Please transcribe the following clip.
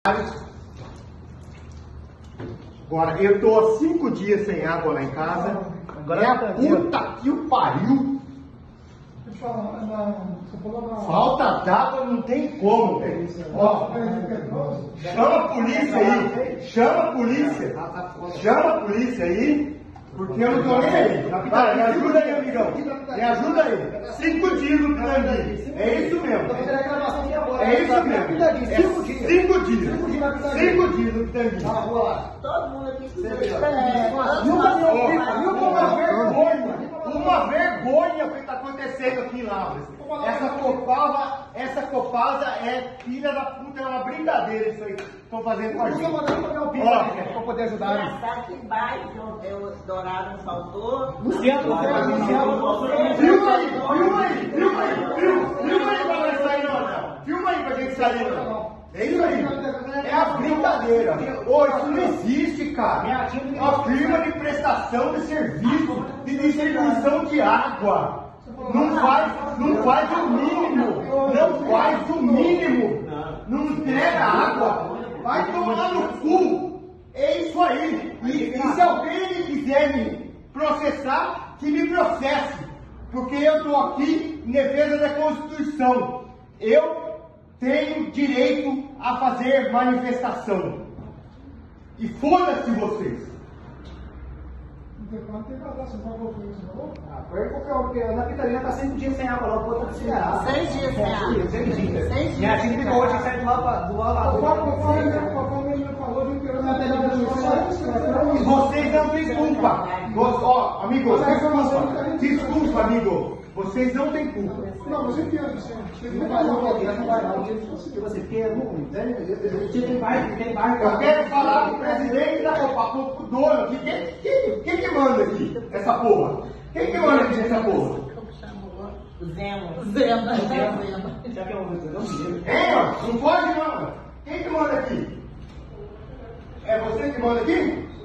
Agora, eu tô há 5 dias sem água lá em casa. Agora é a puta que o pariu. Falta d'água não tem como. Ó, chama a polícia aí. Chama a polícia. Chama a polícia aí. Porque eu não tô nem aí. Vai, me ajuda aí, amigão. Me ajuda aí. 5 dias no Pitangui. É isso mesmo. É isso mesmo. 5 dias. 5 dias no Pitangui. Todo mundo aqui. Uma vergonha o que está acontecendo aqui em Lavras. Essa Copasa é filha da puta, é uma brincadeira isso aí que estão fazendo com a gente. Para poder ajudar. Aqui embaixo, Dourado não faltou. Luciano, filma aí pra nós sair não. Filma aí pra gente sair não. É isso aí. É a brincadeira. Ô, isso não existe, cara. É uma firma de prestação de serviço, de distribuição de água. Não faz o mínimo. Não faz o mínimo. Não entrega água. Vai tomar no cu. É isso aí. E se alguém quiser me processar, que me processe. Porque eu estou aqui em defesa da Constituição. Eu tenho direito a fazer manifestação. E foda-se vocês. Porque a Ana Catarina está 5 dias sem água lá, o povo está desesperado. 6 dias sem água. 6 dias. 6 dias. Minha tia me ligou hoje que sai do lado. Vocês não têm culpa. Ó, amigo, desculpa, amigo. Vocês não têm culpa. Não, você entende, você não vai não. Você quer, tem barco. Eu quero falar com o presidente da Copa, com o dono aqui. Quem que manda aqui essa porra? Quem que manda aqui nessa porra? O Zema. Já que eu vou dizer, Não pode, não. Quem que manda aqui? É você que manda aqui?